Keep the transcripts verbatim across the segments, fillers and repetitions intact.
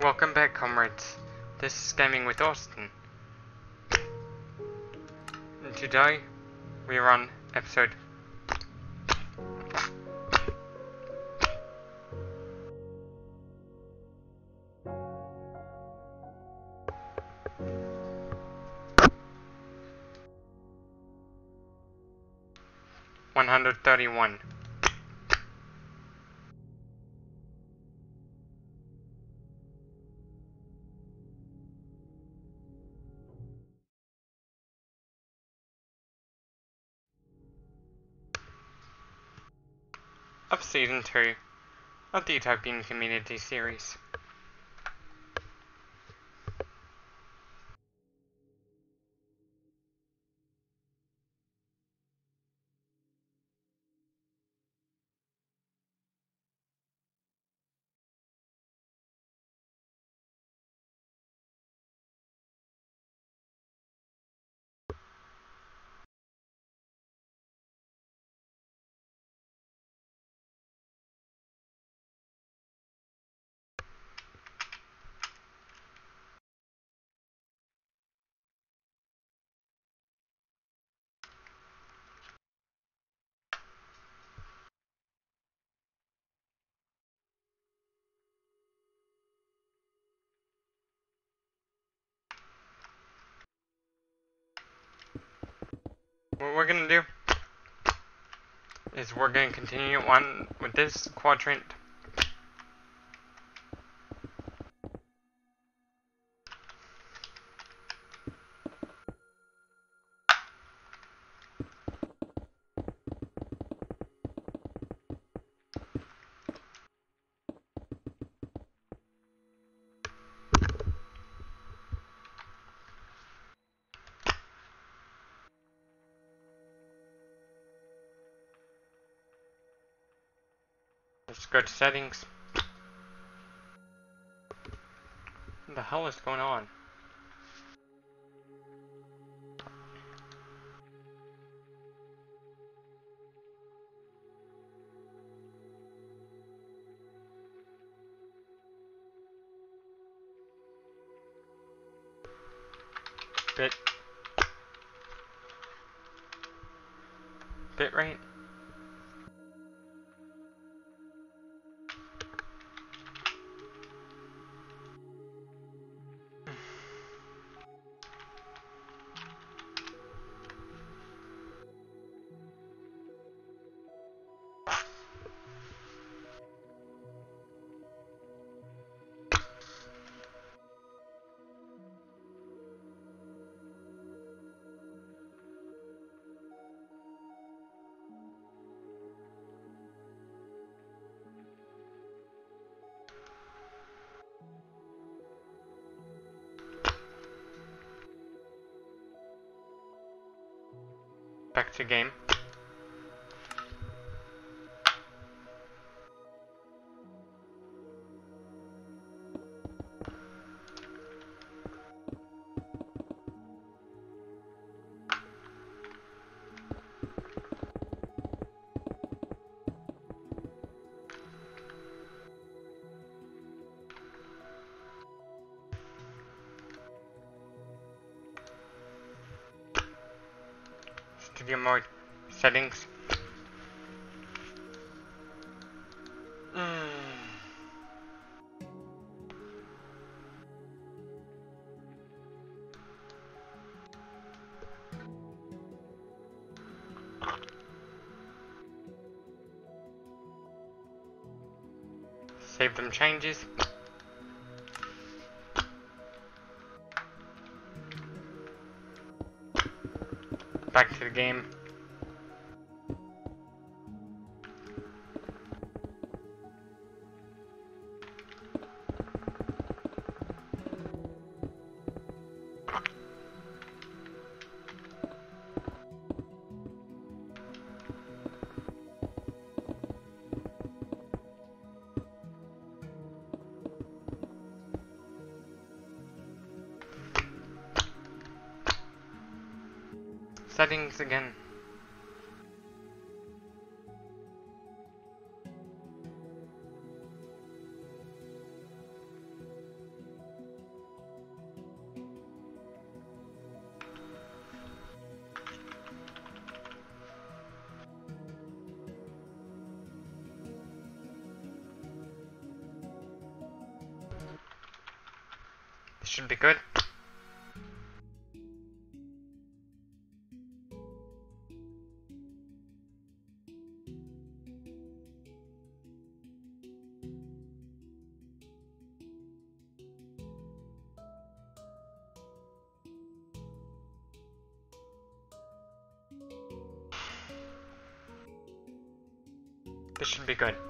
Welcome back, comrades. This is Gaming with Austin. And today, we are on episode one hundred thirty-one. Of Season two of the Utopian Community Series. What we're gonna do is we're gonna continue on with this quadrant. Let's go to settings. What the hell is going on? Bit. Bit rate. Back to game. Studio mode settings. Mm. Save them changes. Back to the game. Settings again. should be good. This should be good.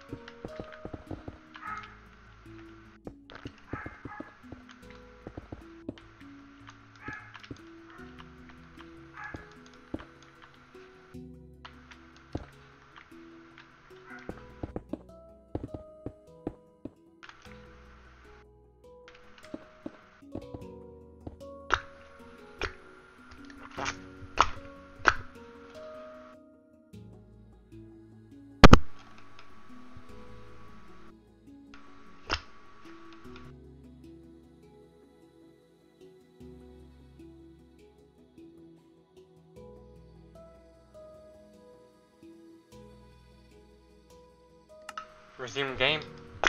Resume game.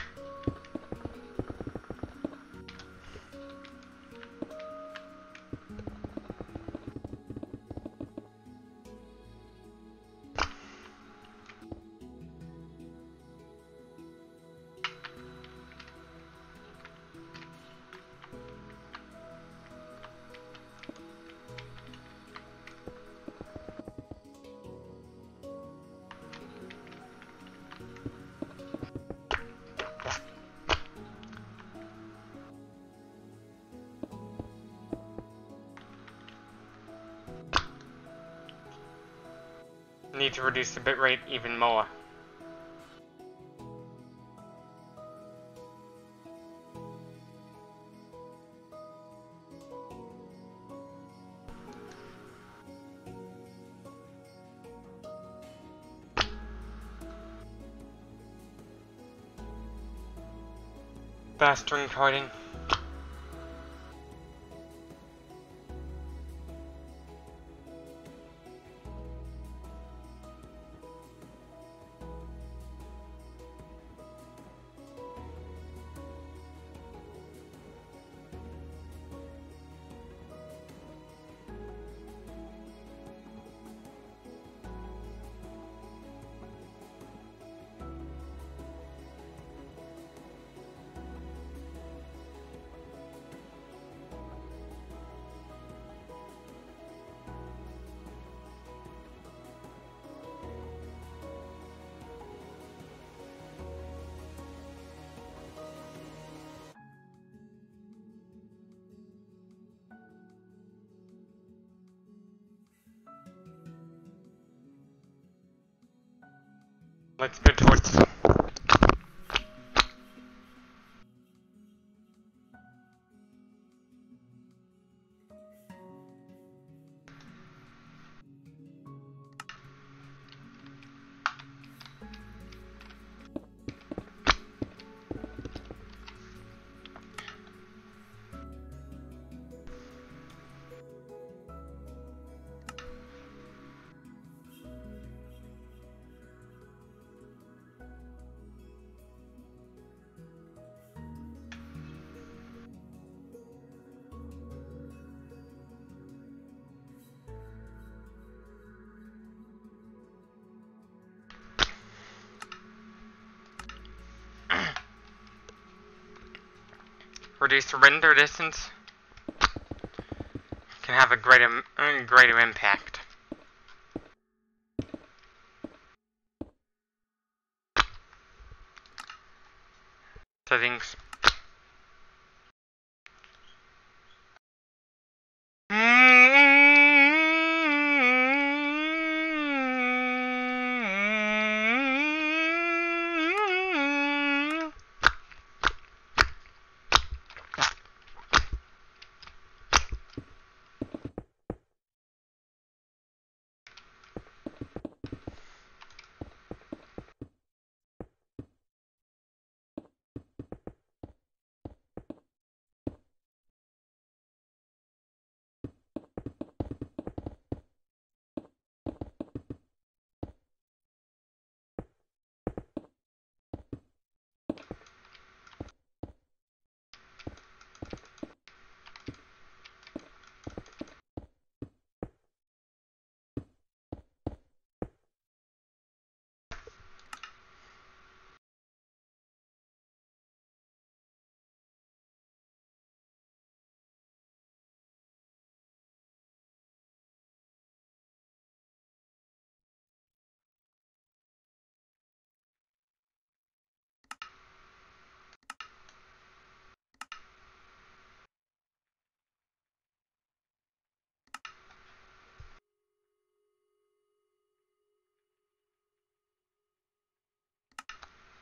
Need to reduce the bitrate even more. Faster encoding. Let's go towards. Reduce the render distance can have a greater, uh, greater impact. Settings.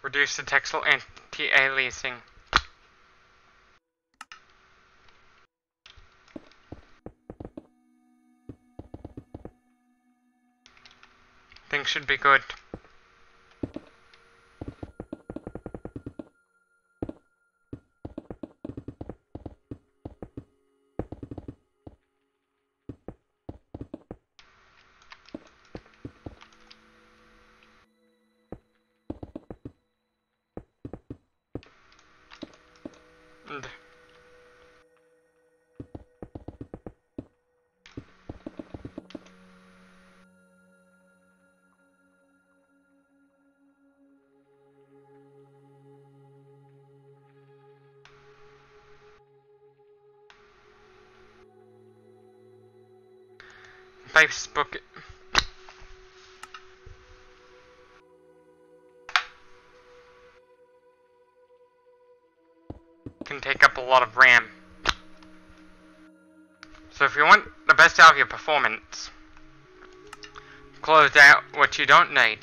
Reduce the textile anti-aliasing. Things should be good. And Facebook can take up a lot of RAM. So if you want the best out of your performance, close out what you don't need.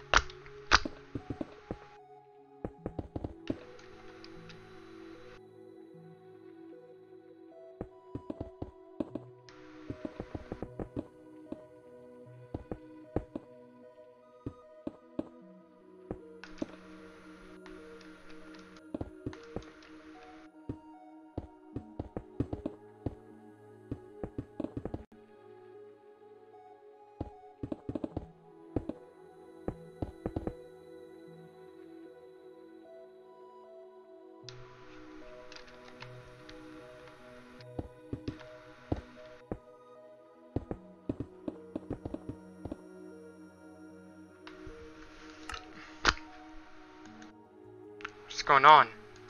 What's going on?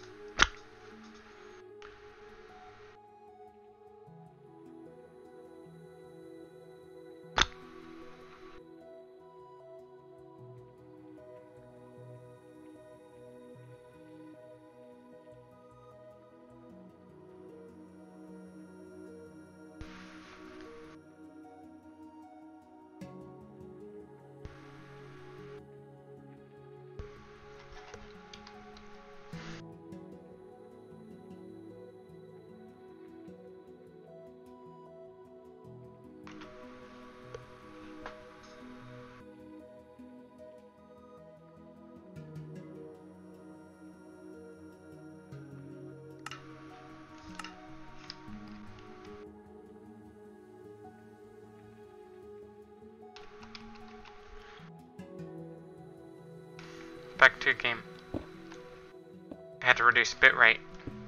Back to game. I had to reduce bitrate.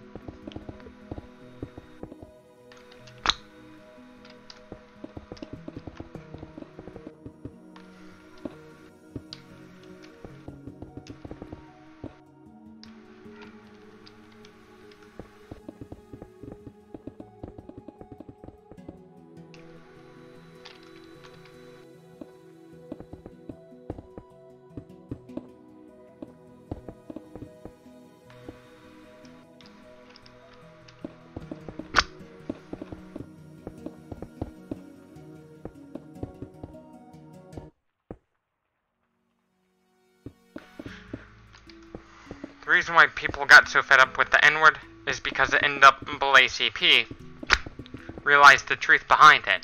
The reason why people got so fed up with the N-word is because the N double A C P realized the truth behind it.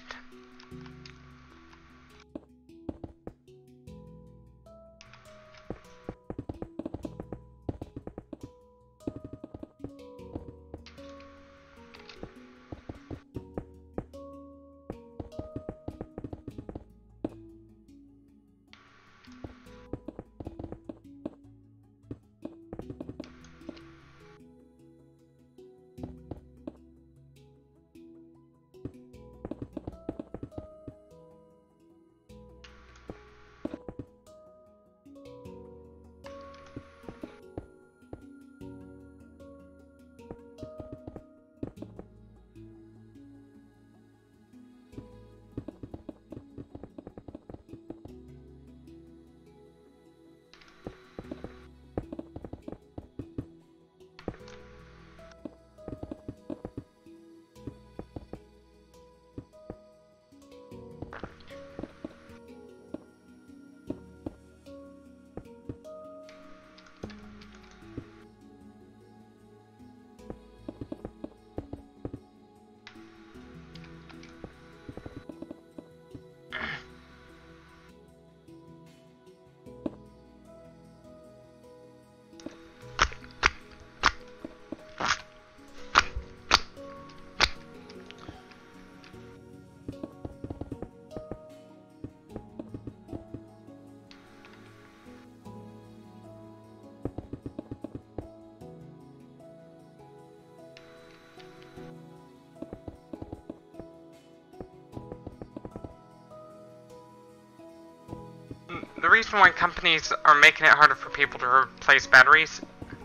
The reason why companies are making it harder for people to replace batteries,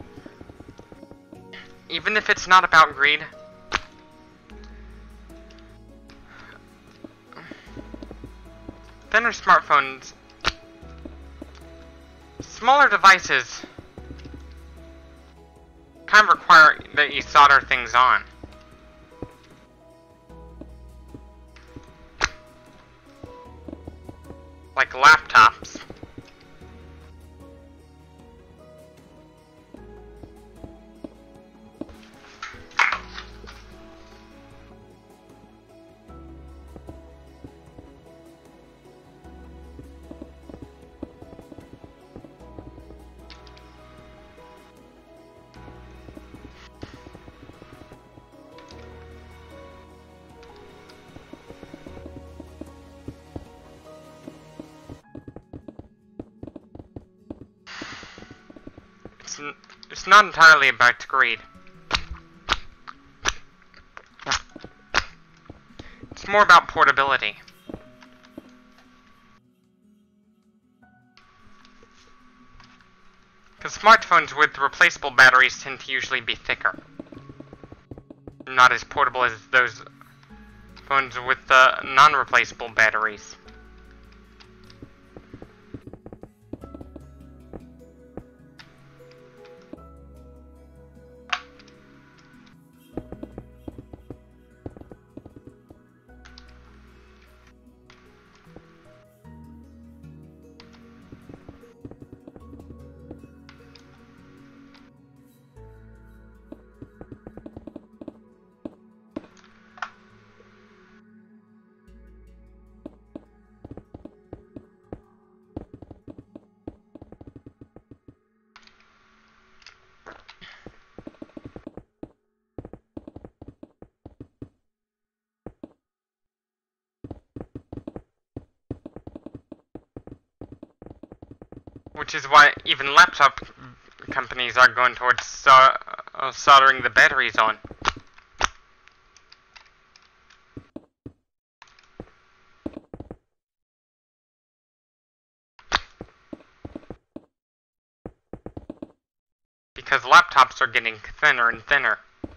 even if it's not about greed, thinner smartphones, smaller devices, kind of require that you solder things on. Like laptops. It's not entirely about greed. It's more about portability. Because smartphones with replaceable batteries tend to usually be thicker. Not as portable as those phones with uh, non-replaceable batteries. Which is why even laptop companies are going towards so uh, soldering the batteries on. Because laptops are getting thinner and thinner.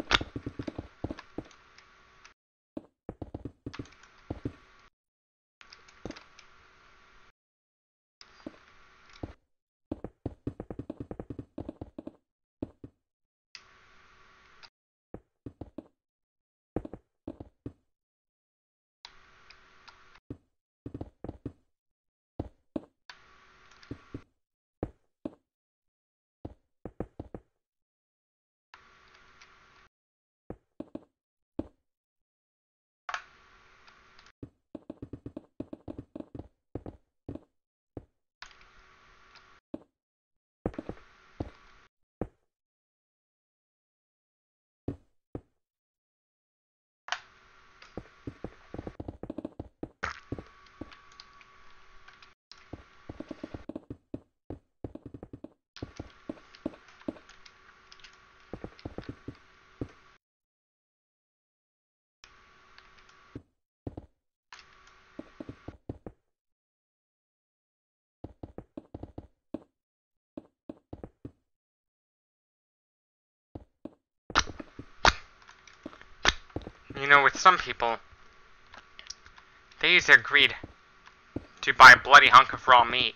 You know, with some people, they use their greed to buy a bloody hunk of raw meat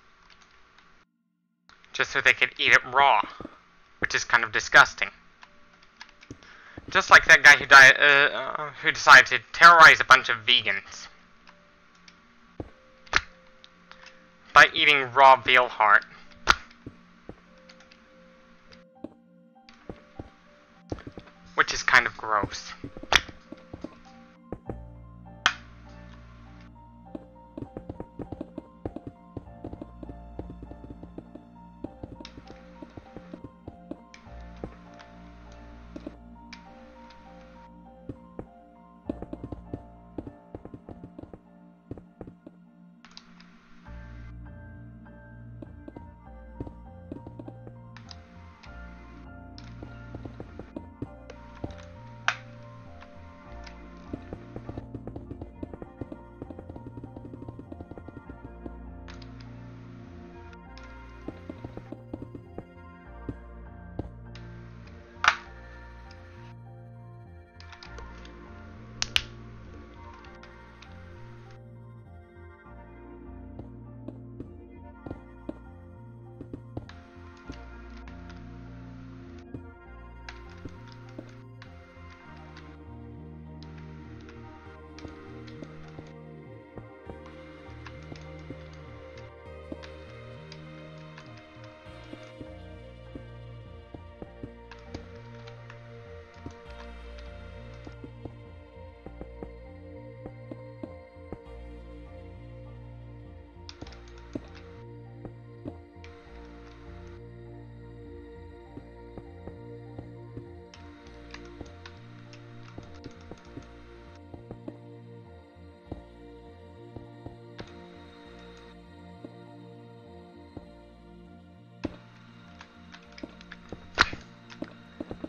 just so they could eat it raw, which is kind of disgusting. Just like that guy who died, uh, uh, who decided to terrorize a bunch of vegans by eating raw veal heart. Which is kind of gross.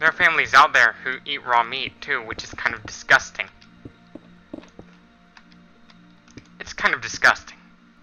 There are families out there who eat raw meat, too, which is kind of disgusting. It's kind of disgusting.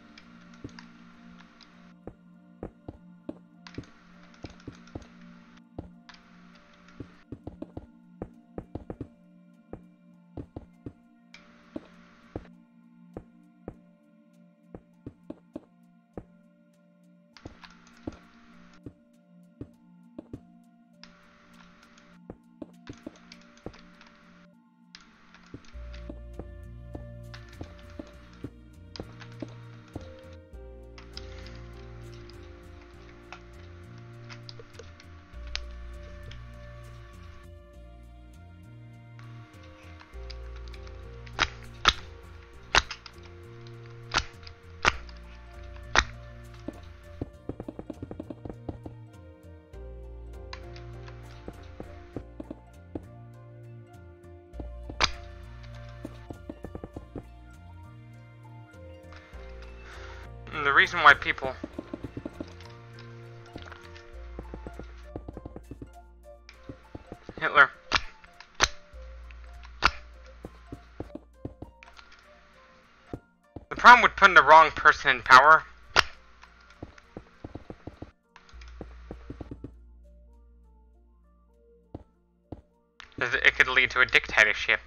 And the reason why people Hitler the problem with putting the wrong person in power is that it could lead to a dictatorship.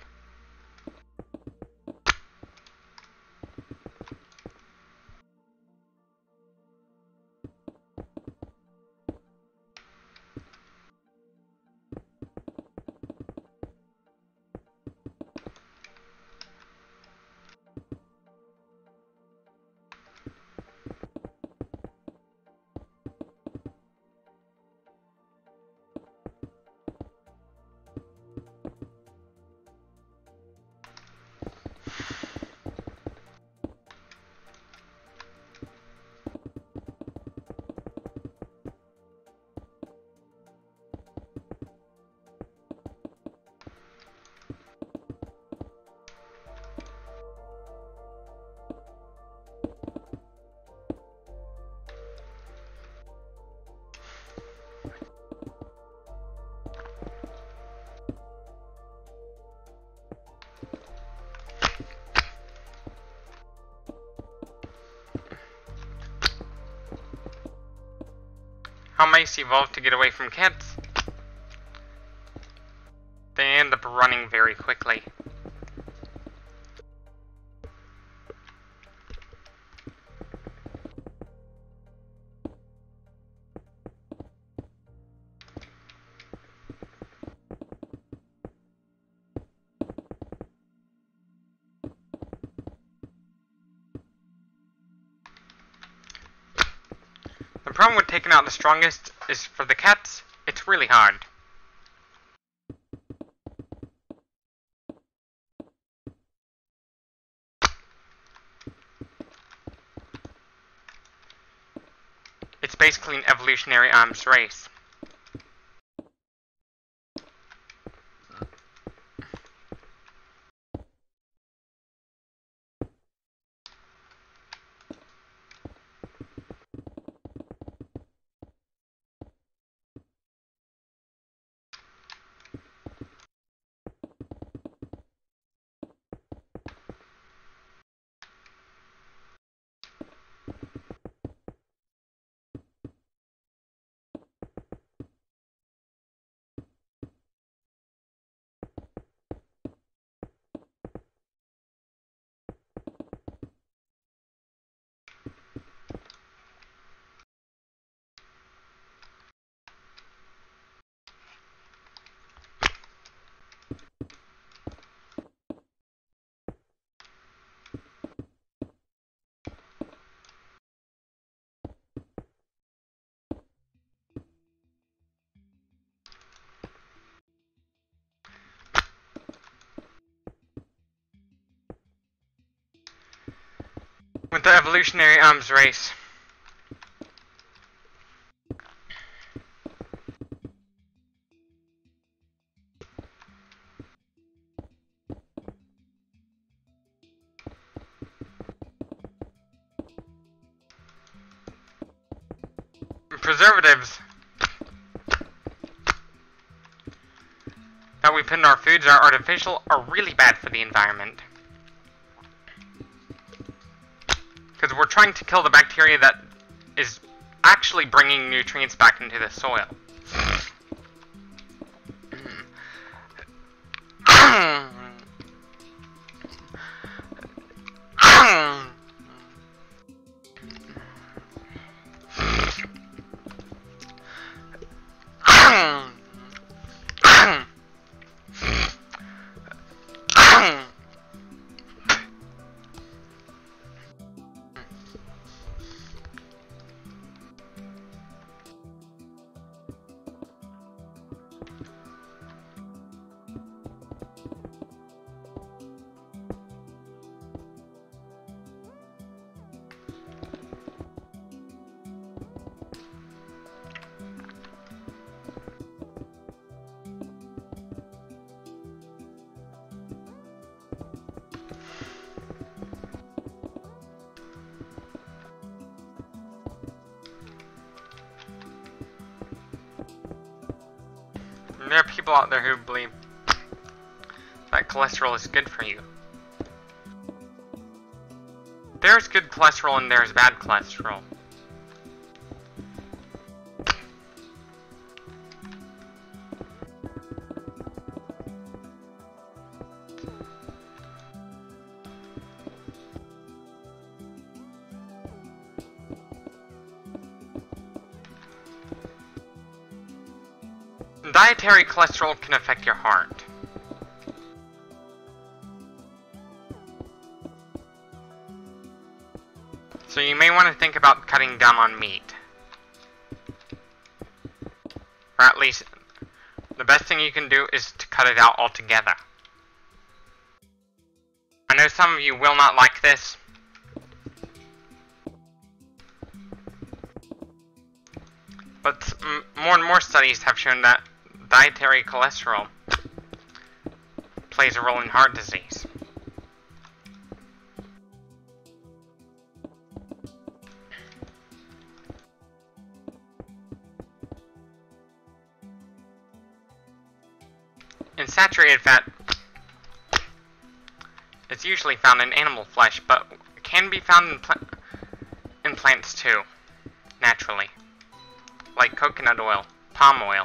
How mice evolve to get away from cats? They end up running very quickly. The problem with taking out the strongest is for the cats, it's really hard. It's basically an evolutionary arms race. With the evolutionary arms race, preservatives that we put in our foods are artificial are really bad for the environment. Because we're trying to kill the bacteria that is actually bringing nutrients back into the soil. There are people out there who believe that cholesterol is good for you. There's good cholesterol and there's bad cholesterol. Dietary cholesterol can affect your heart. So you may want to think about cutting down on meat. Or at least, the best thing you can do is to cut it out altogether. I know some of you will not like this. But m more and more studies have shown that dietary cholesterol plays a role in heart disease. And saturated fat is usually found in animal flesh, but can be found in, pla in plants too, naturally, like coconut oil, palm oil.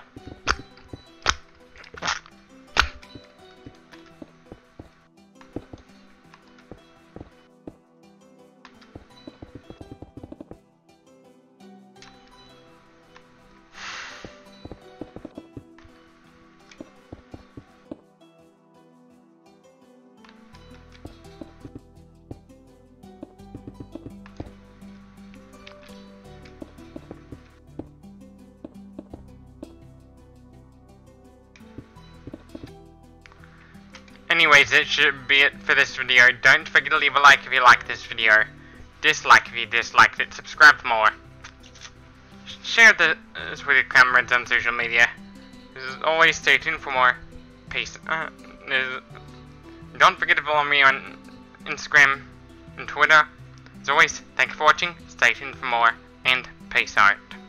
Anyways, it should be it for this video. Don't forget to leave a like if you like this video. Dislike if you disliked it. Subscribe for more. Share this with your comrades on social media. As always, stay tuned for more. Peace. Uh, don't forget to follow me on Instagram and Twitter. As always, thank you for watching. Stay tuned for more. And peace out.